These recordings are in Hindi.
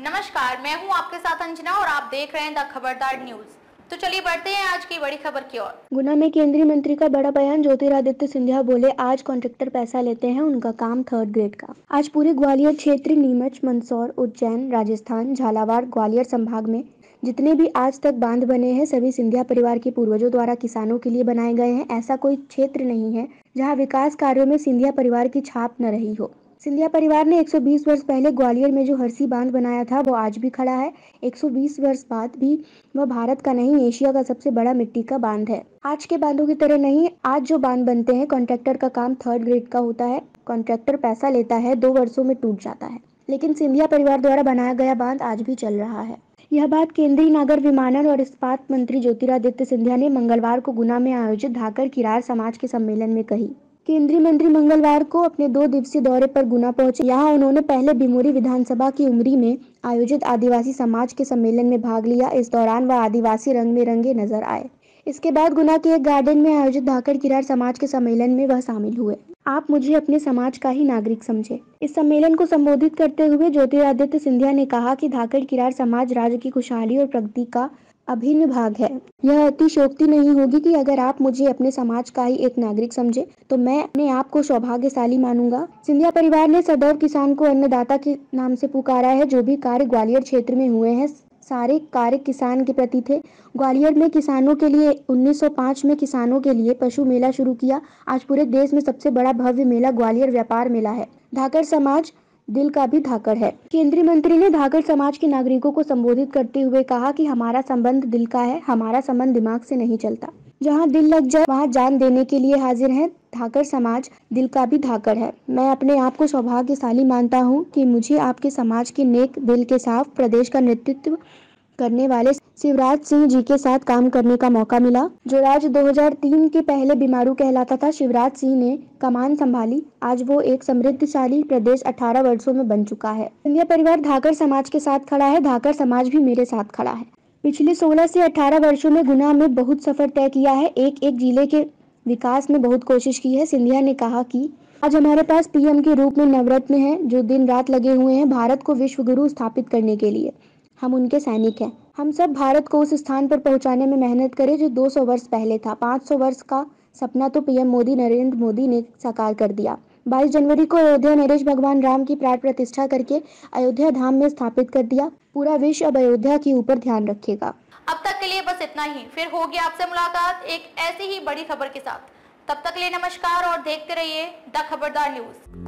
नमस्कार, मैं हूं आपके साथ अंजना और आप देख रहे हैं द खबरदार न्यूज। तो चलिए बढ़ते हैं आज की बड़ी खबर की ओर। गुना में केंद्रीय मंत्री का बड़ा बयान। ज्योतिरादित्य सिंधिया बोले, आज कॉन्ट्रैक्टर पैसा लेते हैं, उनका काम थर्ड ग्रेड का। आज पूरे ग्वालियर क्षेत्र, नीमच, मंदसौर, उज्जैन, राजस्थान, झालावाड़, ग्वालियर संभाग में जितने भी आज तक बांध बने हैं, सभी सिंधिया परिवार के पूर्वजों द्वारा किसानों के लिए बनाए गए हैं। ऐसा कोई क्षेत्र नहीं है जहां विकास कार्यों में सिंधिया परिवार की छाप न रही हो। सिंधिया परिवार ने 120 वर्ष पहले ग्वालियर में जो हरसी बांध बनाया था, वो आज भी खड़ा है। 120 वर्ष बाद भी वह भारत का नहीं, एशिया का सबसे बड़ा मिट्टी का बांध है। आज के बांधों की तरह नहीं, आज जो बांध बनते हैं, कॉन्ट्रैक्टर का काम थर्ड ग्रेड का होता है। कॉन्ट्रैक्टर पैसा लेता है, 2 वर्षों में टूट जाता है, लेकिन सिंधिया परिवार द्वारा बनाया गया बांध आज भी चल रहा है। यह बात केंद्रीय नागर विमानन और इस्पात मंत्री ज्योतिरादित्य सिंधिया ने मंगलवार को गुना में आयोजित धाकड़ किरार समाज के सम्मेलन में कही। केंद्रीय मंत्री मंगलवार को अपने 2 दिवसीय दौरे पर गुना पहुंचे। यहाँ उन्होंने पहले बिमोरी विधानसभा की उमरी में आयोजित आदिवासी समाज के सम्मेलन में भाग लिया। इस दौरान वह आदिवासी रंग में रंगे नजर आए। इसके बाद गुना के एक गार्डन में आयोजित धाकड़ किरार समाज के सम्मेलन में वह शामिल हुए। आप मुझे अपने समाज का ही नागरिक समझे। इस सम्मेलन को संबोधित करते हुए ज्योतिरादित्य सिंधिया ने कहा कि धाकड़ किरार समाज राज्य की खुशहाली और प्रगति का अभिन्न भाग है। यह अतिशयोक्ति नहीं होगी कि अगर आप मुझे अपने समाज का ही एक नागरिक समझे, तो मैं अपने आप को सौभाग्यशाली मानूंगा। सिंधिया परिवार ने सदैव किसान को अन्नदाता के नाम से पुकारा है। जो भी कार्य ग्वालियर क्षेत्र में हुए हैं, सारे कार्य किसान के प्रति थे। ग्वालियर में किसानों के लिए 1905 में किसानों के लिए पशु मेला शुरू किया। आज पूरे देश में सबसे बड़ा भव्य मेला ग्वालियर व्यापार मेला है। धाकड़ समाज दिल का भी धाकड़ है। केंद्रीय मंत्री ने धाकड़ समाज के नागरिकों को संबोधित करते हुए कहा कि हमारा संबंध दिल का है, हमारा संबंध दिमाग से नहीं चलता। जहां दिल लग जाए वहां जान देने के लिए हाजिर है। धाकड़ समाज दिल का भी धाकड़ है। मैं अपने आप को सौभाग्यशाली मानता हूं कि मुझे आपके समाज के नेक दिल के साथ प्रदेश का नेतृत्व करने वाले शिवराज सिंह जी के साथ काम करने का मौका मिला। जो राज्य 2003 के पहले बीमारू कहलाता था, शिवराज सिंह ने कमान संभाली। आज वो एक समृद्धशाली प्रदेश 18 वर्षों में बन चुका है। सिंधिया परिवार धाकड़ समाज के साथ खड़ा है। धाकड़ समाज भी मेरे साथ खड़ा है। पिछले 16 से 18 वर्षों में गुना में बहुत सफर तय किया है। एक एक जिले के विकास में बहुत कोशिश की है। सिंधिया ने कहा कि आज हमारे पास पीएम के रूप में नवरत्न हैं, जो दिन रात लगे हुए हैं भारत को विश्व गुरु स्थापित करने के लिए। हम उनके सैनिक हैं। हम सब भारत को उस स्थान पर पहुंचाने में मेहनत करें जो 200 वर्ष पहले था। 500 वर्ष का सपना तो पीएम मोदी, नरेंद्र मोदी ने साकार कर दिया। 22 जनवरी को अयोध्या नरेश भगवान राम की प्राण प्रतिष्ठा करके अयोध्या धाम में स्थापित कर दिया। पूरा विश्व अब अयोध्या के ऊपर ध्यान रखेगा। अब तक के लिए बस इतना ही। फिर होगी आपसे मुलाकात एक ऐसी ही बड़ी खबर के साथ। तब तक के लिए नमस्कार और देखते रहिए द खबरदार न्यूज।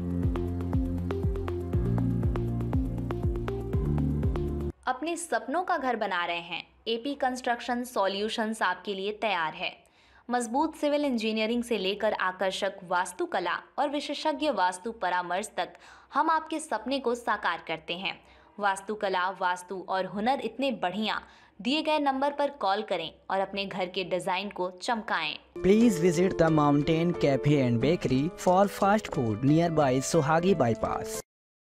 अपने सपनों का घर बना रहे हैं? एपी कंस्ट्रक्शन सॉल्यूशंस आपके लिए तैयार है। मजबूत सिविल इंजीनियरिंग से लेकर आकर्षक वास्तुकला और विशेषज्ञ वास्तु परामर्श तक हम आपके सपने को साकार करते हैं। वास्तुकला, वास्तु और हुनर इतने बढ़िया। दिए गए नंबर पर कॉल करें और अपने घर के डिजाइन को चमकाएं। Please visit the Mountain Cafe and Bakery for fast food nearby Sohagi Bypass.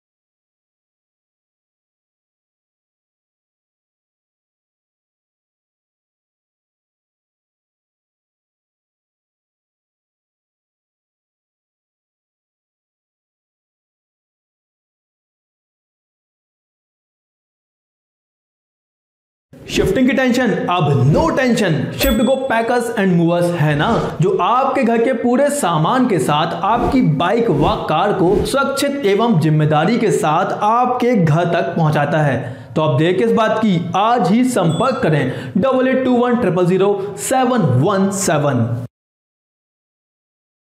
Shifting की टेंशन अब no tension. Shift go packers and movers है ना, जो आपके घर के पूरे सामान के साथ आपकी बाइक व कार को सुरक्षित एवं जिम्मेदारी के साथ आपके घर तक पहुंचाता है। तो अब देर किस बात की, आज ही संपर्क करें 8821 000 717।